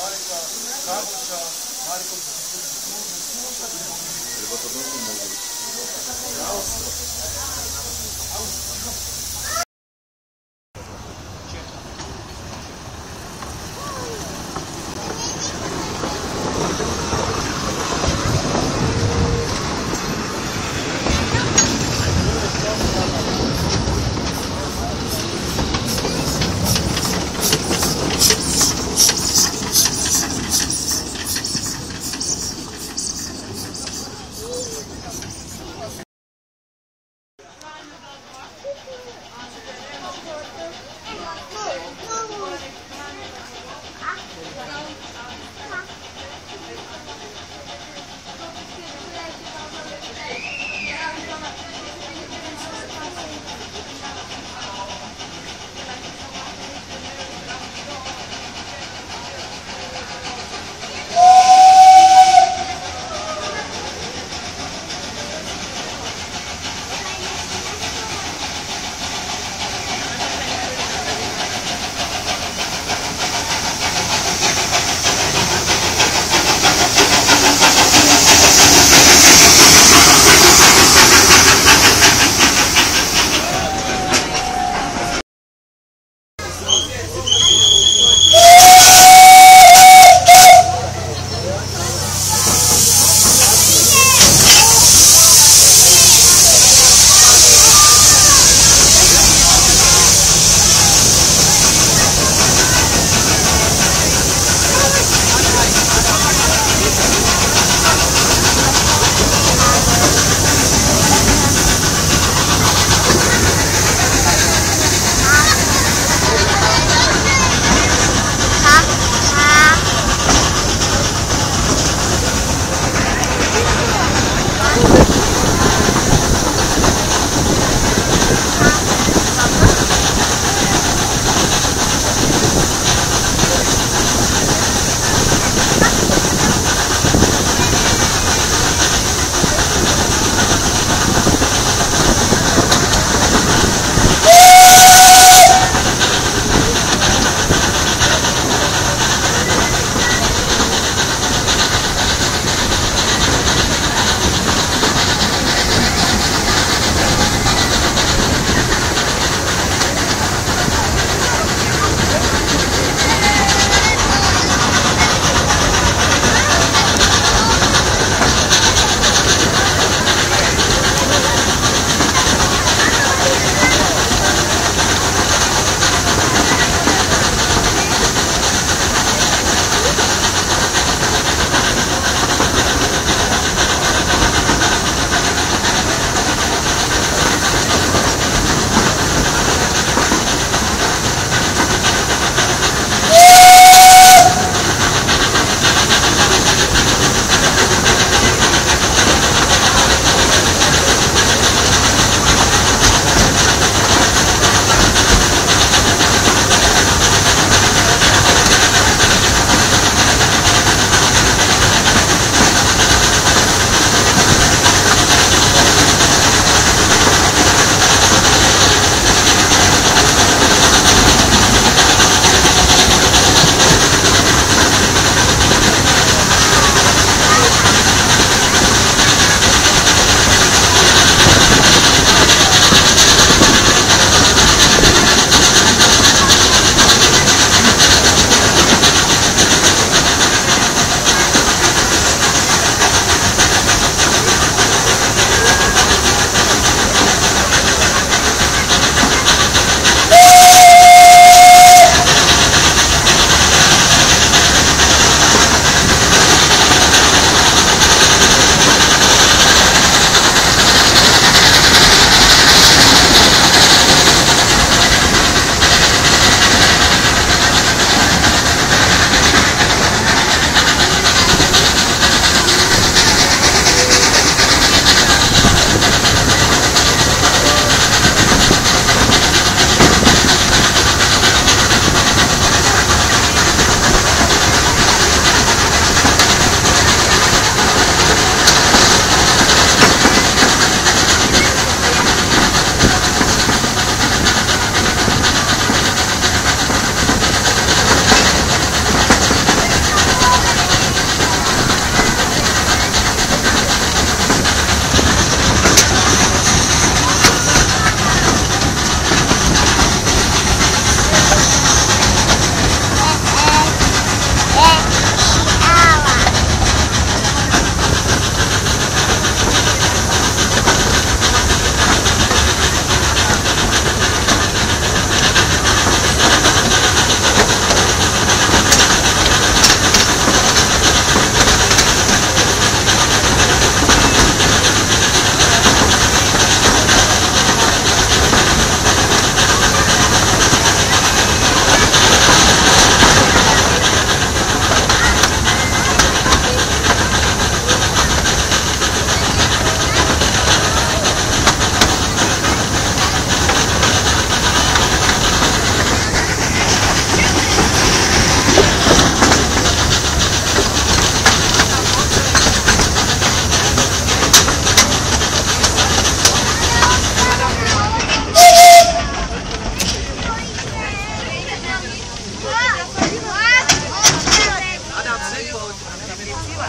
Marika, Karolcia, Marko, Chyba to znowu może.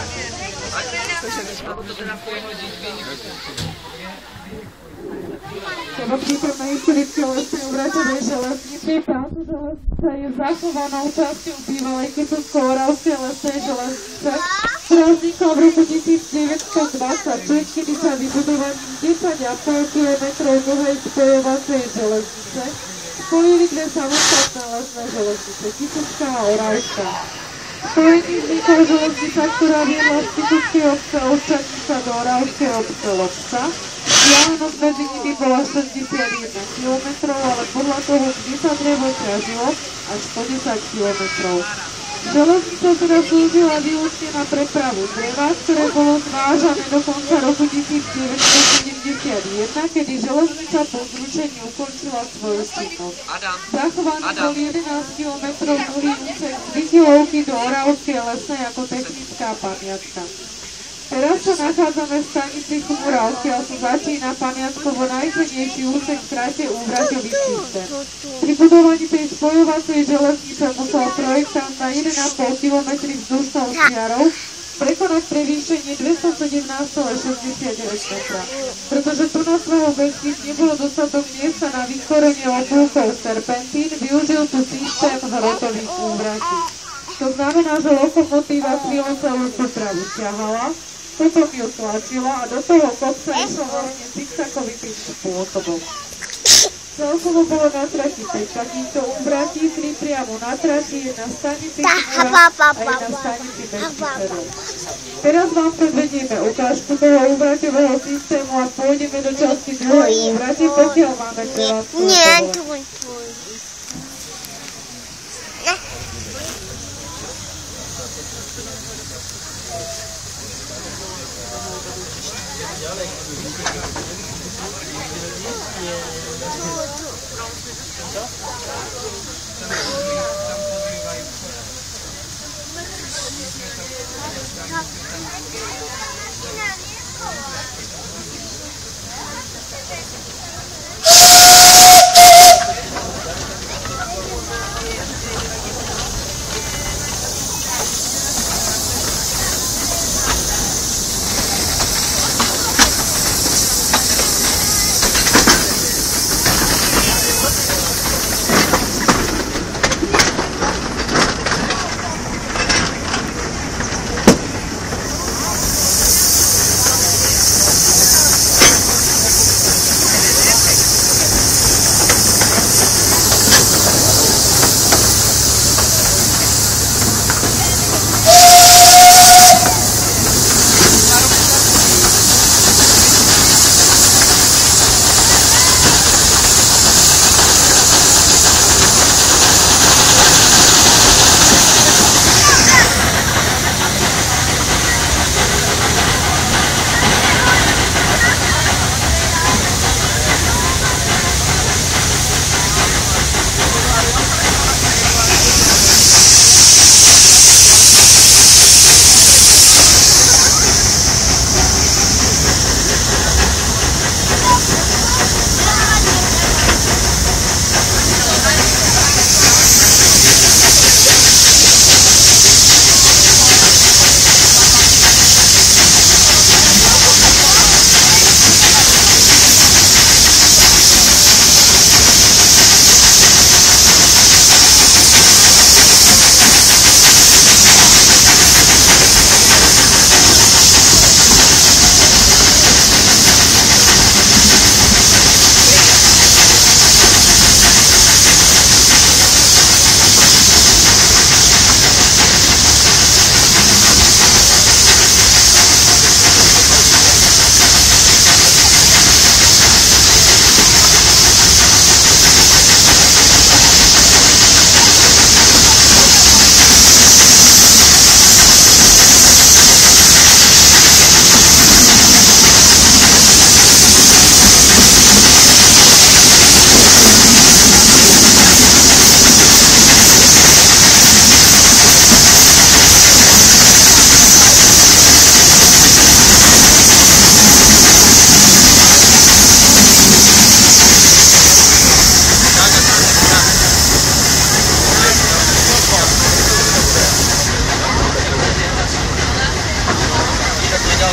Prvoprítomné historické lesnej obratovej železnice. Táto železnica je zachovanou časťou bývalej Kisucko-Oravskej lesnej železnice, ktorá vznikla v roku 1926, kedy sa vybudovaním 10,5 km dlhej spojovacej železnice spojili dve samostatné lesné železnice, Kisucká a Oravská. Spojením vznikla železnica, ktorá viedla z Kisuckej obce Ovčanica do Oravskej obce Lobca. Vzdialenosť medzi nimi bola 61 km, ale podľa toho, kde sa drevo ťažilo, až 110 km. Železnica teda slúžila výlučne na prepravu dreva, ktoré bolo zvážané do konca roku 1971, kedy železnica po zrušení ukončila svoju činnosť. Zachovaný bol 11 km dlhý úsek z Vychylovky do Oravskej lesnej ako technická pamiatka. Teraz sa nachádzame v stanici Chmúra, odkiaľ sa začína pamiatkovo najcennejší úsek v trate úvraťový systém. Pri budovaní tej spojovacej železnice musel projektant na 1,5 km vzdušnou čiarou prekonať prevýšenie 217,69 metra. Pretože tu na svojho vesnic nebolo dostatok miesta na vytvorenie obľúkov serpentín, využil tu systém hrotových úvratí. To znamená, že lokomotíva chvíľu celú dopravu ťahala, potom ju tlačila a do toho kopca išlo vlastne zigzagovitým spôsobom. Celkovo bolo na trati 5 takýchto úvratí, 3 priamo na trati, jedna v stanici Chmúra a jedna v stanici Bezkycerov. Teraz vám predvedieme ukážku toho úvraťového systému a pôjdeme do časti druhej úvrati, pokiaľ máme prevádzkové povolenie.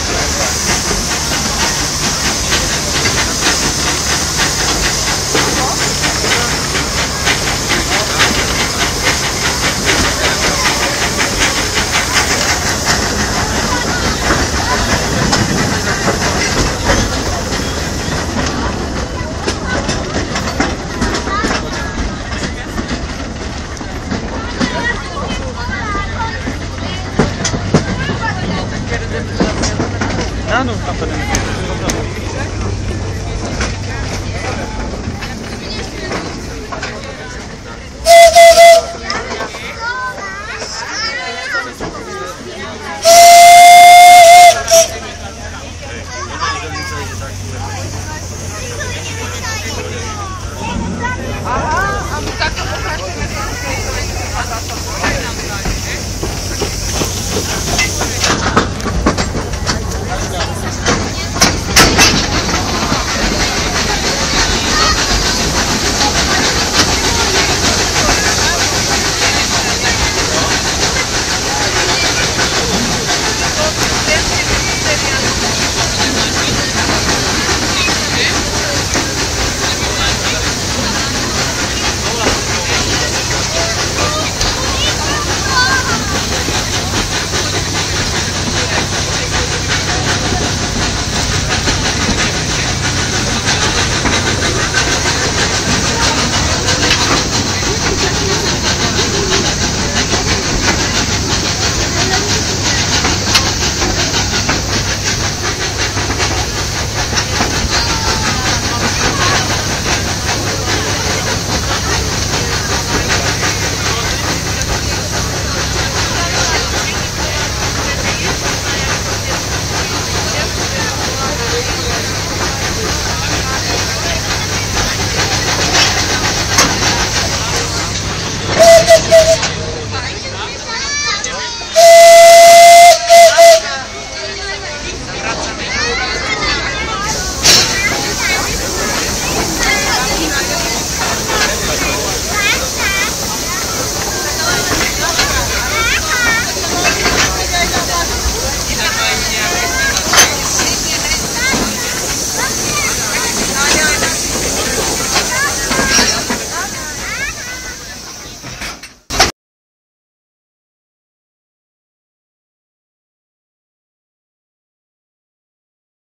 Ah, não está fazendo.